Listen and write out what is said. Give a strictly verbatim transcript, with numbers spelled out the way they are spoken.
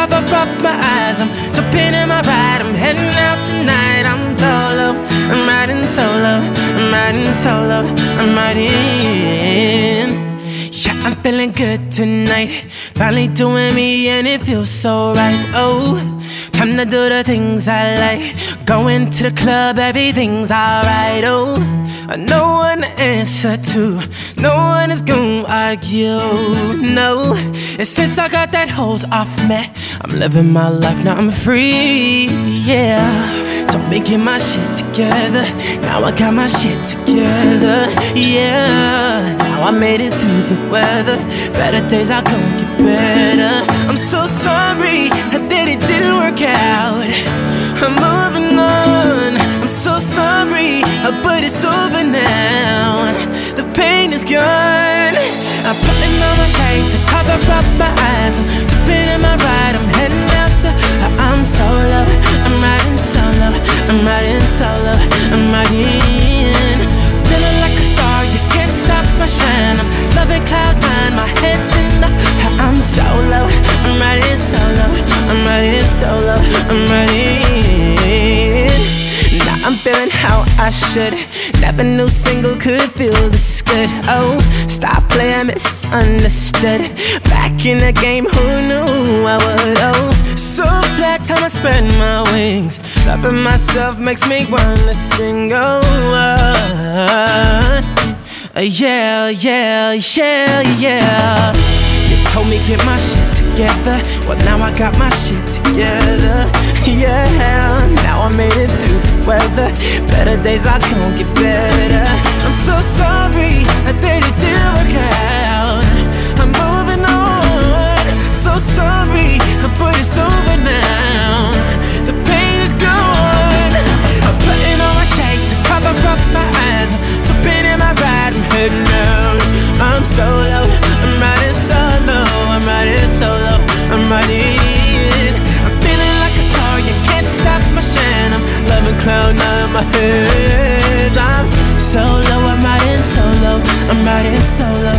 cover up my eyes. I'm jumping in my ride, I'm heading out tonight. I'm solo, I'm riding solo, I'm riding solo, I'm riding. Yeah, I'm feeling good tonight, finally doing me and it feels so right. Oh, time to do the things I like, going to the club, everything's alright. Oh, no one to answer to, no one is gonna argue, no. And since I got that hold off me, I'm living my life, now I'm free, yeah. Told me get my shit together, now I got my shit together, yeah. Now I made it through the weather, better days are gonna get better. I'm so sorry that it didn't work out, I'm moving on. I'm so sorry, but it's over now. The pain is gone. I'm putting on my shades to cover up my eyes. I'm jumping in my ride, I'm heading out to I'm solo, I'm riding solo, I'm riding solo, I'm riding. Feeling like a star, you can't stop my shine. I'm loving cloud nine, my head's in the I'm solo, I'm riding solo, I'm riding solo, I'm riding. Now I'm feeling how I should. Never knew single could feel this good. Oh, stop playing misunderstood. Back in the game, who knew I would? Oh, so flat, time I spread my wings. Loving myself makes me wanna sing. Oh, uh, uh, yeah, yeah, yeah, yeah. You told me get my shit together, well now I got my shit together, yeah. Now I made it through the weather, better days are gonna get better. I'm so sorry that it didn't work out, I'm moving on. So sorry, but it's over now. The pain is gone. I'm putting on my shades to cover up my eyes. I'm jumping in my ride, I'm heading out. I'm solo, I'm riding solo, I'm riding solo, I'm riding. I'm feeling like a star, you can't stop my shine. I'm loving cloud nine in my head. I'm solo, I'm riding solo, I'm riding solo,